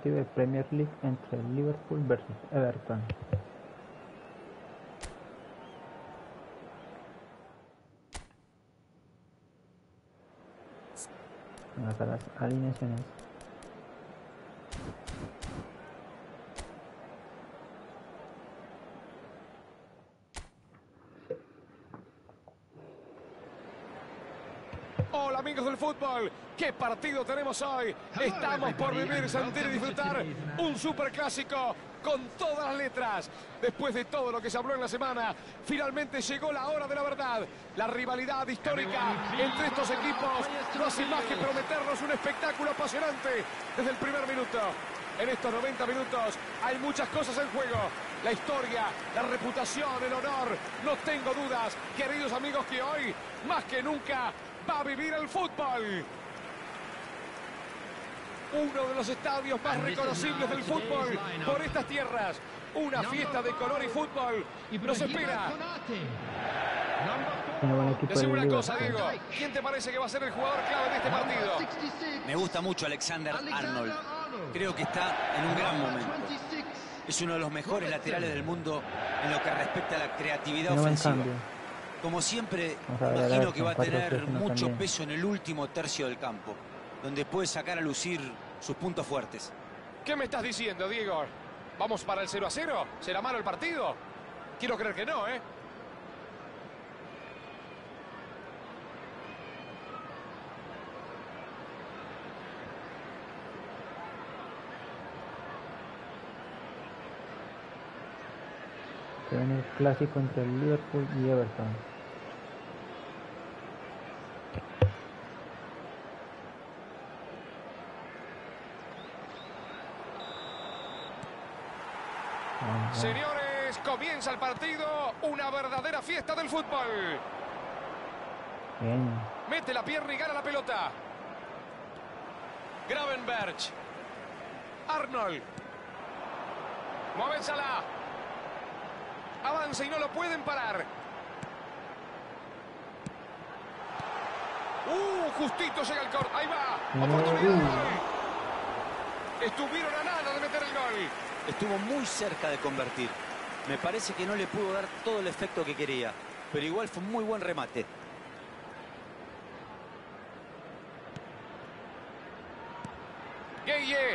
partido de Premier League entre el Liverpool versus Everton. Acá las alineaciones. Hola amigos del fútbol, ¿qué partido tenemos hoy? Estamos por vivir, sentir y disfrutar un superclásico con todas las letras. Después de todo lo que se habló en la semana, finalmente llegó la hora de la verdad. La rivalidad histórica entre estos equipos no hace más que prometernos un espectáculo apasionante desde el primer minuto. En estos 90 minutos hay muchas cosas en juego. La historia, la reputación, el honor. No tengo dudas, queridos amigos, que hoy, más que nunca, va a vivir el fútbol. Uno de los estadios más reconocibles del fútbol por estas tierras. Una fiesta de color y fútbol nos espera. Decime una cosa, Diego. ¿Quién te parece que va a ser el jugador clave de este partido? Me gusta mucho Alexander Arnold. Creo que está en un gran momento. Es uno de los mejores laterales del mundo en lo que respecta a la creatividad ofensiva. Como siempre, imagino que va a tener mucho peso en el último tercio del campo, donde puede sacar a lucir sus puntos fuertes. ¿Qué me estás diciendo, Diego? ¿Vamos para el 0-0? ¿Será malo el partido? Quiero creer que no, ¿eh? Se viene el clásico entre el Liverpool y Everton. Señores, comienza el partido, una verdadera fiesta del fútbol. Bien. Mete la pierna y gana la pelota. Gravenberg. Arnold. Mohamed Salah. Avanza y no lo pueden parar. Justito llega el corte. Ahí va. Oportunidad de gol. Estuvieron a nada de meter el gol. Estuvo muy cerca de convertir. Me parece que no le pudo dar todo el efecto que quería, pero igual fue un muy buen remate. Gueye.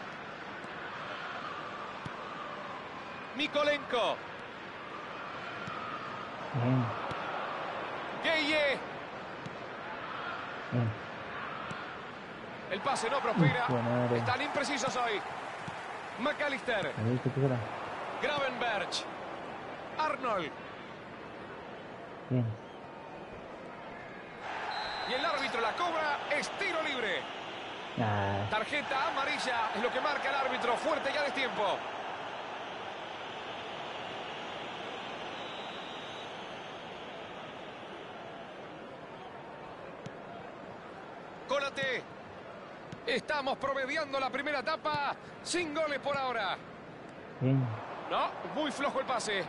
Mikolenko. Bien. Gueye. Bien. El pase no prospera. Bueno, Están imprecisos hoy. McAllister. Gravenberg. Arnold. Bien. Y el árbitro la cobra. Es tiro libre. Tarjeta amarilla es lo que marca el árbitro. Fuerte ya de tiempo. Cólate. Estamos promediando la primera etapa. Sin goles por ahora. Bien. No, muy flojo el pase.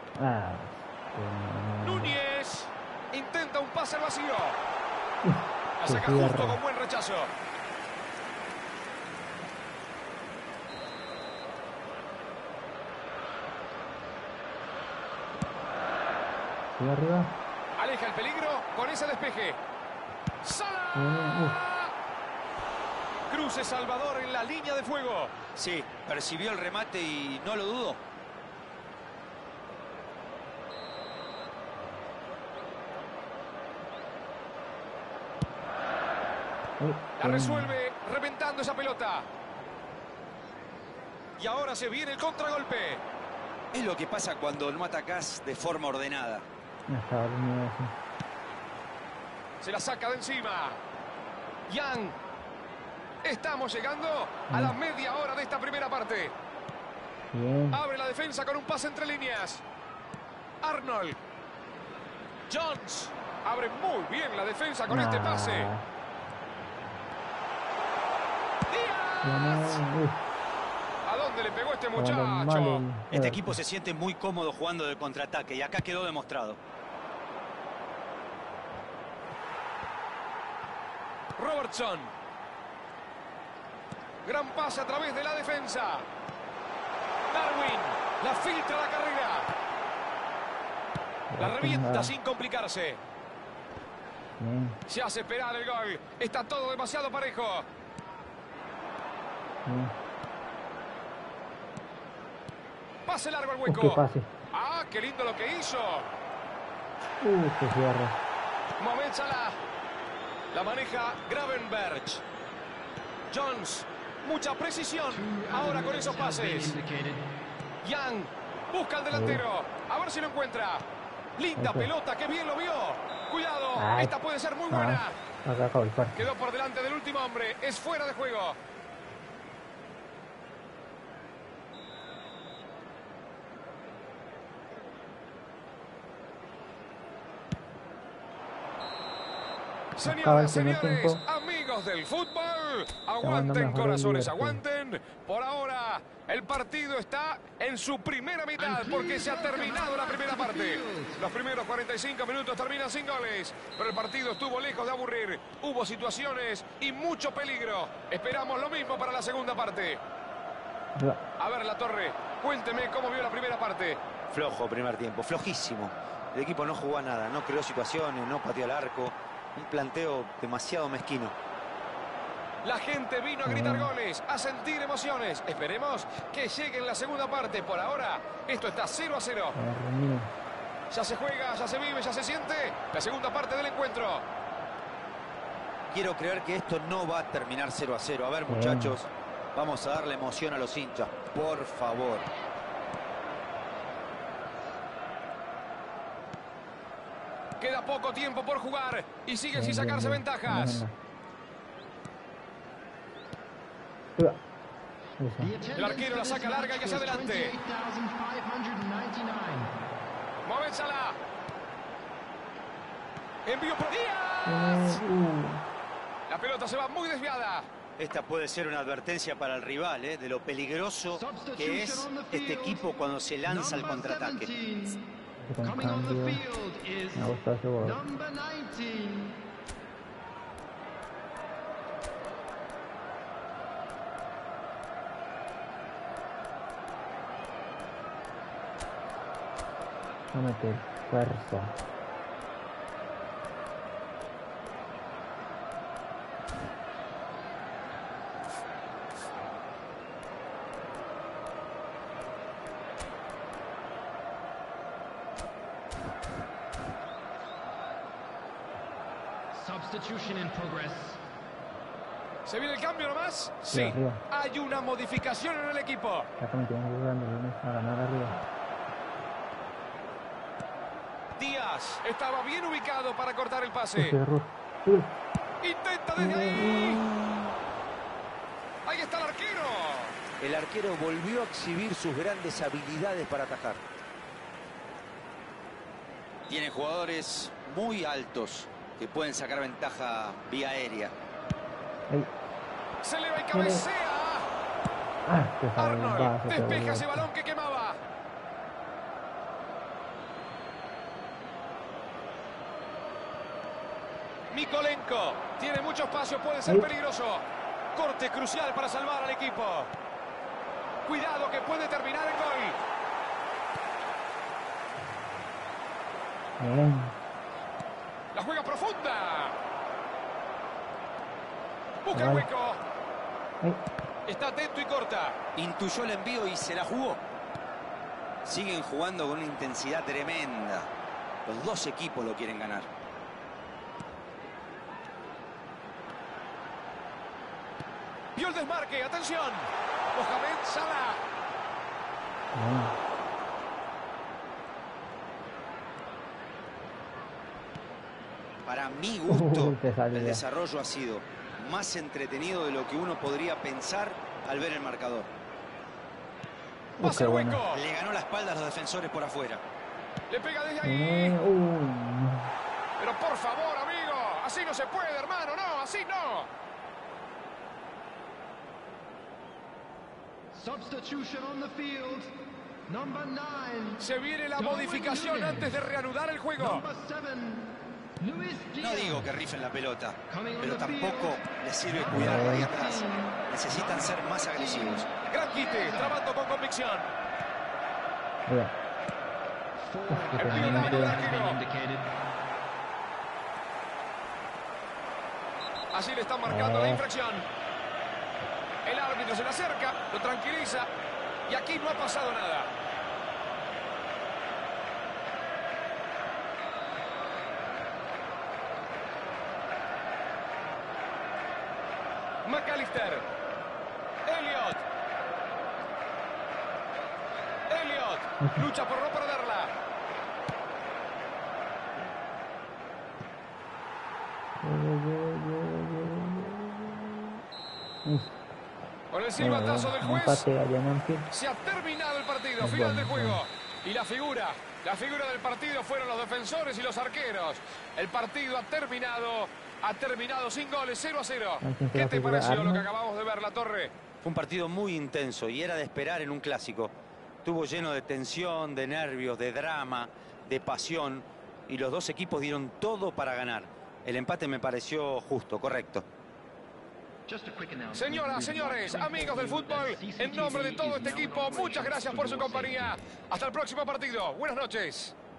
Núñez. Intenta un pase al vacío. La saca justo con buen rechazo. Sigue arriba. Aleja el peligro con ese despeje. ¡Salah! Cruce Salvador en la línea de fuego. Sí, percibió el remate y no lo dudó. La resuelve reventando esa pelota. Y ahora se viene el contragolpe. Es lo que pasa cuando no atacás de forma ordenada. Se la saca de encima. Young. Estamos llegando a la media hora de esta primera parte. Bien. Abre la defensa con un pase entre líneas. Arnold. Jones. Abre muy bien la defensa con este pase. Díaz. ¿A dónde le pegó este muchacho? Este equipo se siente muy cómodo jugando de contraataque y acá quedó demostrado. Robertson. Gran pase a través de la defensa. Darwin la filtra la carrera. La revienta sin complicarse. Se hace esperar el gol. Está todo demasiado parejo. Pase largo al hueco. ¿Qué pase? Ah, qué lindo lo que hizo. Qué cierre. Mohamed Salah. La maneja Gravenberch. Jones. Mucha precisión. Ahora con esos pases. Young. Busca al delantero. A ver si lo encuentra. Linda pelota. Qué bien lo vio. Cuidado. Esta puede ser muy buena. Quedó por delante del último hombre. Es fuera de juego. Señoras, señores, amigos del fútbol, aguanten corazones, aguanten. Por ahora, el partido está en su primera mitad porque se ha terminado la primera parte. Los primeros 45 minutos terminan sin goles, pero el partido estuvo lejos de aburrir. Hubo situaciones y mucho peligro. Esperamos lo mismo para la segunda parte. A ver, La Torre, cuénteme cómo vio la primera parte. Flojo primer tiempo, flojísimo. El equipo no jugó a nada, no creó situaciones, no pateó al arco. Un planteo demasiado mezquino. La gente vino a gritar goles, a sentir emociones. Esperemos que llegue en la segunda parte. Por ahora, esto está 0-0. Ya se juega, ya se vive, ya se siente. La segunda parte del encuentro. Quiero creer que esto no va a terminar 0-0. A ver, muchachos, vamos a darle emoción a los hinchas, por favor. Queda poco tiempo por jugar y sigue sin sacarse ventajas. El arquero la saca larga y hacia adelante. Mohamed Salah. Envío por Díaz. La pelota se va muy desviada. Esta puede ser una advertencia para el rival, de lo peligroso que es este equipo cuando se lanza al contraataque. Con cambio, me gusta ese gol. No meter fuerza. ¿Se viene el cambio nomás? Sí. Arriba. Hay una modificación en el equipo. Está cometiendo un grande a ganar arriba. Díaz estaba bien ubicado para cortar el pase. Intenta desde ahí. Ahí está el arquero. El arquero volvió a exhibir sus grandes habilidades para atajar. Tiene jugadores muy altos que pueden sacar ventaja vía aérea. Se eleva y cabecea. Arnold despeja ese balón que quemaba. Mikolenko tiene mucho espacio, puede ser peligroso. Corte crucial para salvar al equipo. Cuidado que puede terminar el gol. La juega profunda. Busca el hueco. Está atento y corta. Intuyó el envío y se la jugó. Siguen jugando con una intensidad tremenda. Los dos equipos lo quieren ganar. Vio el desmarque. Atención. Mohamed Salah. Para mi gusto, el desarrollo ha sido más entretenido de lo que uno podría pensar al ver el marcador. Pasa el hueco. Le ganó la espalda a los defensores por afuera. Le pega desde ahí. Pero por favor, amigo, así no se puede, hermano, no, así no. Se viene la modificación antes de reanudar el juego. No digo que rifen la pelota, pero tampoco les sirve cuidar ahí atrás. Necesitan ser más agresivos. Gran quite, trabando con convicción. Así le están marcando la infracción. El árbitro se le acerca, lo tranquiliza y aquí no ha pasado nada. McAllister. Elliot. Lucha por no perderla. Con el silbatazo del juez se ha terminado el partido, final del juego. Y la figura del partido fueron los defensores y los arqueros. El partido ha terminado sin goles, 0-0. ¿Qué te pareció lo que acabamos de ver, La Torre? Fue un partido muy intenso y era de esperar en un clásico. Estuvo lleno de tensión, de nervios, de drama, de pasión. Y los dos equipos dieron todo para ganar. El empate me pareció justo, correcto. Señoras, señores, amigos del fútbol, en nombre de todo este equipo, muchas gracias por su compañía. Hasta el próximo partido. Buenas noches.